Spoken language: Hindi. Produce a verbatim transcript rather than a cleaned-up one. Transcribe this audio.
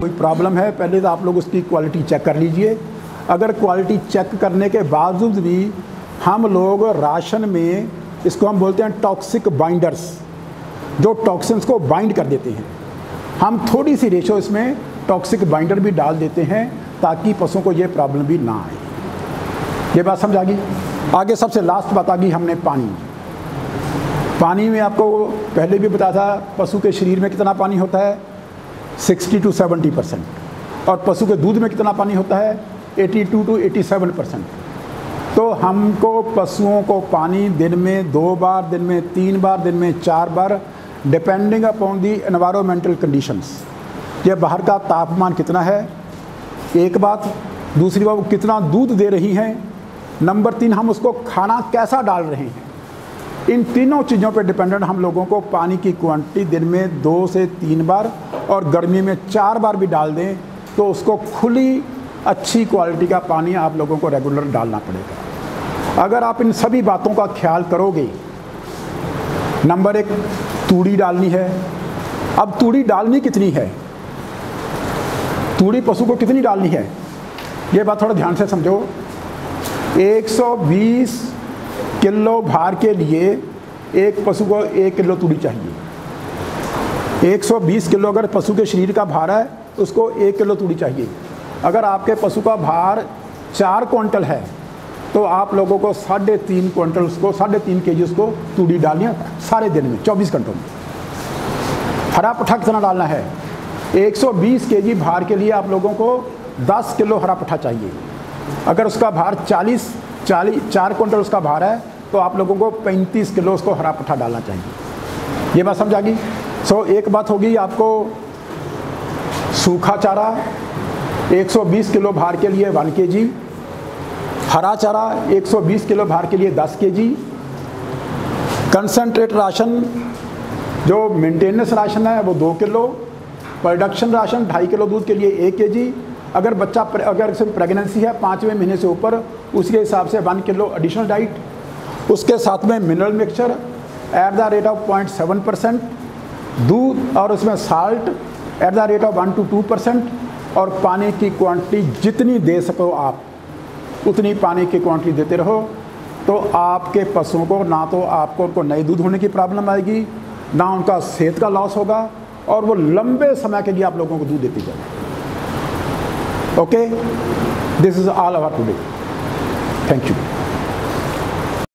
कोई प्रॉब्लम है, पहले तो आप लोग उसकी क्वालिटी चेक कर लीजिए। अगर क्वालिटी चेक करने के बावजूद भी हम लोग राशन में, इसको हम बोलते हैं टॉक्सिक बाइंडर्स, जो टॉक्सिन्स को बाइंड कर देते हैं, हम थोड़ी सी रेशो इसमें टॉक्सिक बाइंडर भी डाल देते हैं ताकि पशुओं को ये प्रॉब्लम भी ना आए। ये बात समझ आ गई। आगे सबसे लास्ट बात आ गई हमने पानी। पानी में आपको पहले भी बताया था, पशु के शरीर में कितना पानी होता है, साठ टू सत्तर परसेंट, और पशु के दूध में कितना पानी होता है, बयासी टू सत्तासी परसेंट। तो हमको पशुओं को पानी दिन में दो बार, दिन में तीन बार, दिन में चार बार, depending upon the environmental conditions, ये बाहर का तापमान कितना है, एक बात। दूसरी बात, वो कितना दूध दे रही हैं। नंबर तीन, हम उसको खाना कैसा डाल रहे हैं। इन तीनों चीज़ों पर डिपेंडेंट हम लोगों को पानी की क्वांटिटी दिन में दो से तीन बार और गर्मी में चार बार भी डाल दें तो उसको खुली अच्छी क्वालिटी का पानी आप लोगों को रेगुलर डालना पड़ेगा। अगर आप इन सभी बातों का ख्याल करोगे, नंबर एक, तूड़ी डालनी है। अब तूड़ी डालनी कितनी है, तूड़ी पशु को कितनी डालनी है, ये बात थोड़ा ध्यान से समझो। एक सौ बीस किलो भार के लिए एक पशु को एक किलो तूड़ी चाहिए। एक सौ बीस किलो अगर पशु के शरीर का भार है तो उसको एक किलो तूड़ी चाहिए। अगर आपके पशु का भार चार क्विंटल है तो आप लोगों को साढ़े तीन क्विंटल उसको साढ़े तीन के जी उसको तूड़ी डालनी है सारे दिन में, चौबीस घंटों में। हरा पट्ठा कितना डालना है, एक सौ बीस के जी भार के लिए आप लोगों को दस किलो हरा पट्ठा चाहिए। अगर उसका भार चालीस चालीस चार क्विंटल उसका भार है तो आप लोगों को पैंतीस किलो उसको हरा पट्ठा डालना चाहिए। ये बात समझ आ गई। सो एक बात होगी, आपको सूखा चारा एक सौ बीस किलो भार के लिए वन के जी, हरा चारा एक सौ बीस किलो भार के लिए दस के जी, कंसनट्रेट राशन जो मेंटेनेंस राशन है वो दो किलो, प्रोडक्शन राशन ढाई किलो दूध के लिए एक के जी। अगर बच्चा अगर प्रेगनेंसी है पाँचवें महीने से ऊपर, उसके हिसाब से वन किलो एडिशनल डाइट, उसके साथ में mineral mixture at the rate of point seven percent, दूध और उसमें salt at the rate of one to two percent, और पानी की क्वांटिटी जितनी दे सको आप उतनी पानी की क्वांटिटी देते रहो। तो आपके पशुओं को ना तो आपको उनको नए दूध होने की प्रॉब्लम आएगी, ना उनका सेहत का लॉस होगा, और वो लंबे समय के लिए आप लोगों को दूध देते जाए। Okay, this is all our today. Thank you.